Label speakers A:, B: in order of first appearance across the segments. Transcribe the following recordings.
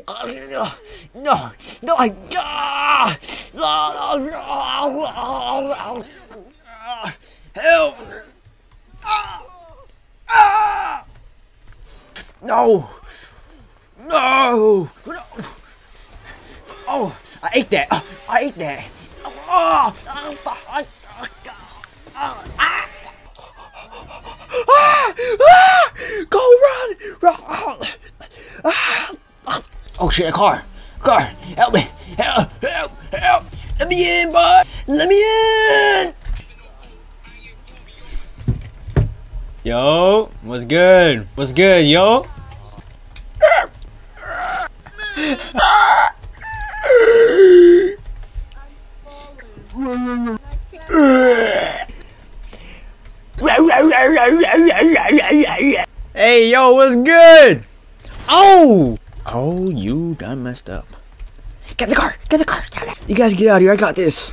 A: No, no, I. Help! No! No! No! Oh, I ate that! I ate that! Go run! Oh shit, a car! Car! Help me! Help! Help! Help! Let me in, bud! Let me in! Yo, what's good? What's good, yo? Hey, yo, what's good? Oh! Oh, you done messed up. Get the car! Get the car! You guys get out of here, I got this.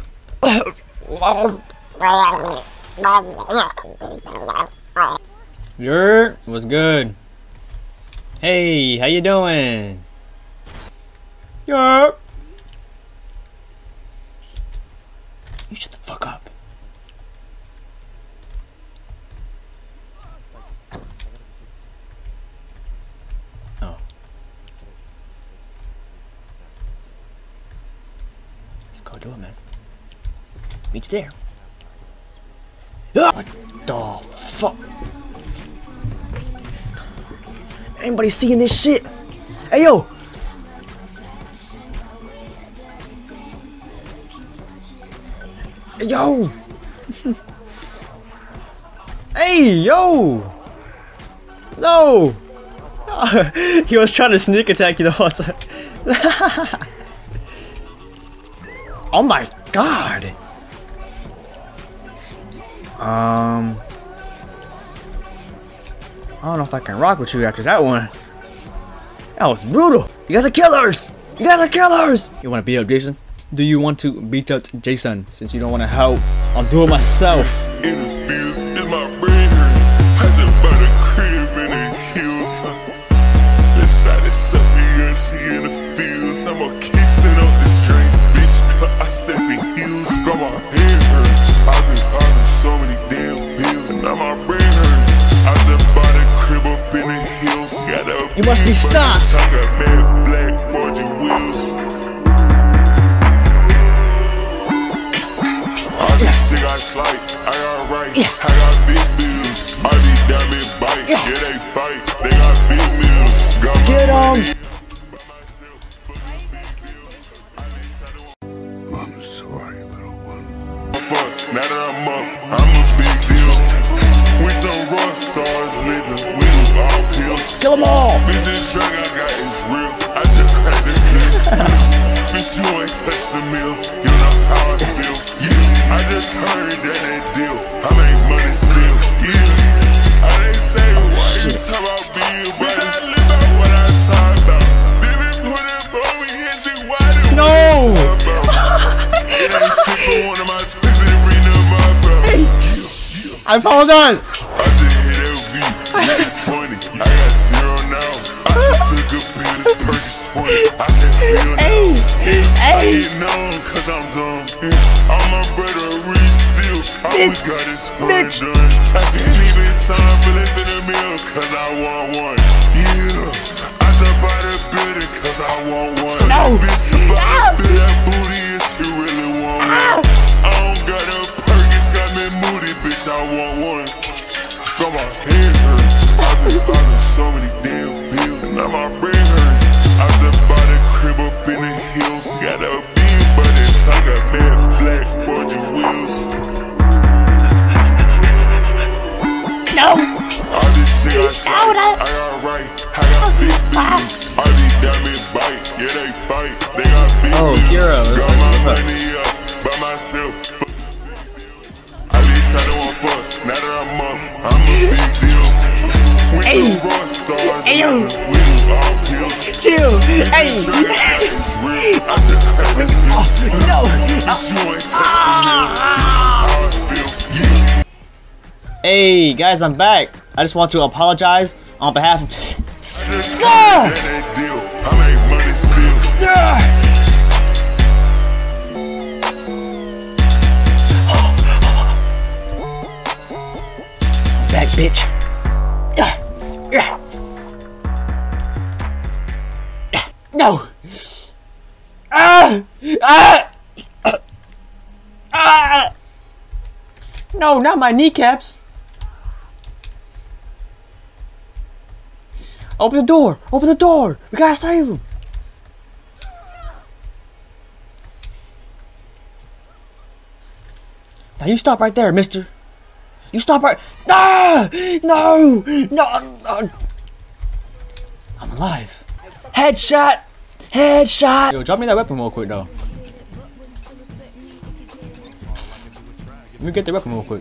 A: Yer, what's good? Hey, how you doing? Yer. You shut the fuck up. Oh. Let's go do it, man. Meet you there. What the fuck? Anybody seeing this shit? Hey, yo! Hey, yo! Hey, yo! No! He was trying to sneak attack you the whole time. Oh my god! I don't know if I can rock with you after that one. That was brutal. You guys are killers! You guys are killers! You want to beat up Jason? Do you want to beat up Jason since you don't want to help? I'll do it myself.
B: In the fields, in my brain hurt. Has it by the crib in the hills. Inside the sucker, she in the fields. I'm a Kingston up the street, bitch. I step in heels. Got my head hurt. I've been having so many damn pills. Now my brain hurt. I just bought a crib up in the hills.
A: You must be stopped.
B: I got mad black Fortune wheels. Shit got slight, I got right, I got big bills. I be diamond bite, yeah they fight, they got big bills.
A: Get
B: I'm sorry, little one. Fuck, now that I'm up, I'm a big deal. We some rock stars living, we do all pills.
A: Kill them all!
B: Bitch, this drug I got is real, I just cracked this shit. Bitch, you ain't touched the meal, you know how I feel. I just heard that deal. I make money still. Yeah. I didn't say why you talk about being, but I live out what I talk about. Baby, put it on me and she wide it.
A: No!
B: It ain't shit for one of my twins and bring up my bro.
A: Hey! I apologize!
B: I just hit LV, hit 20. I got 0 now. I just took a pill, this Perkins 20. I can feel now. I get known cause I'm dumb. All my brother reach still. All we got is fun done. I can't even sign for less than a meal cause I want one. Yeah, I just bought a building cause I want one.
A: No!
B: Bitch, you bought a bit of booty if you really want one. I don't got a Perkins, got me moody, bitch, I want one. Got my head hurt. I've been having so many damn pills. Now my brain hurt. I just bought a crib up in the hills. Got a big buddy, I got mad black Fortune wheels.
A: No!
B: All this shit I slide, I got right, I got big bills. I be diamond bite, yeah they fight, they got big bills.
A: Kira,
B: got my money up by myself. I be trying to want fuck, now that I'm up, I'm a big deal. We do rock stars, we do all pills.
A: Chill! Hey!
B: I just had this shit.
A: No!
B: You ain't touched how I feel.
A: Hey guys, I'm back. I just want to apologize on behalf of.
B: I make money
A: Back, bitch. No. No, not my kneecaps. Open the door. Open the door. We gotta save him. Now you stop right there, mister. You stop right. Ah! No! No! I'm alive. Headshot! Headshot! Yo, drop me that weapon real quick, though. Let me get the weapon real quick.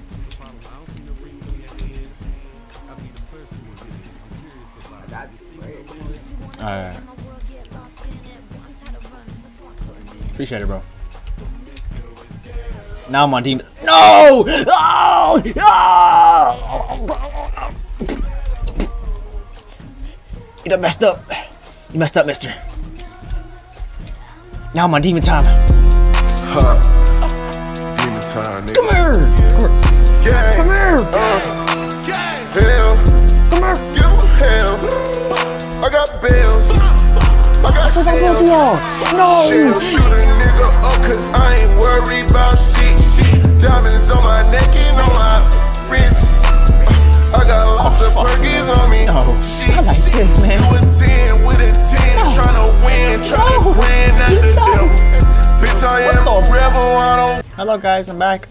A: Alright. Appreciate it, bro. Now I'm on team. No! Oh! Oh! You done messed up. You messed up, mister. Now I'm on demon time.
B: Huh. Demon time, nigga.
A: Come here!
B: Yeah.
A: Come here!
B: Hell.
A: Come here!
B: Give 'em hell. I got bills. I got shells.
A: No!
B: Shell, shoot a nigga up cause I ain't worried about shit. Diamonds on my neck and on my wrist. I got lots of perkies on me.
A: No.
B: Shit.
A: I like this, man.
B: Do a 10 with a 10. Tryna win. Tryna win at the devil. Bitch, I am a rebel. I don't.
A: Hello, guys. I'm back.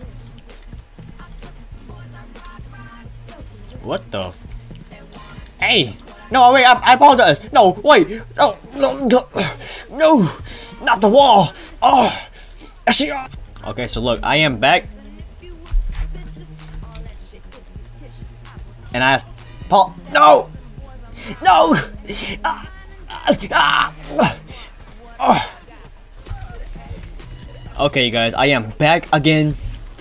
A: What the f... Hey! No, wait, I apologize. No, wait. No, no, no, no, not the wall. Oh, okay, so look, I am back. And I asked Paul, no, no. Okay, guys, I am back again.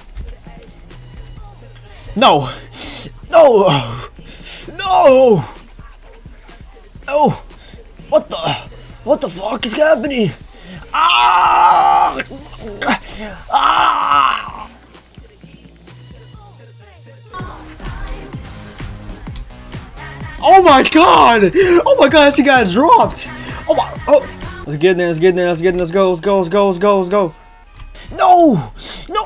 A: No, no, no. Oh, what the fuck is happening? Ah! Ah! Oh my god! Oh my god, she got dropped! Oh my, oh! Let's get in there, let's get in there, let's get in there, let's go, let's go, let's go, let's go, let's go. No! No!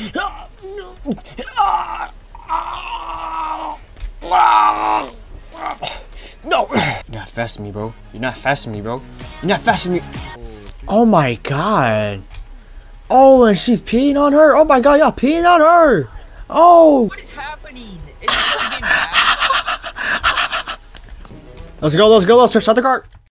A: No! You're not fast with me, bro. You're not fast with me, bro. You're not fast with me. Oh my god. Oh, and she's peeing on her. Oh my god, y'all peeing on her. Oh.
C: What is happening? Is this game bad?
A: Let's go, let's go, let's shut the cart.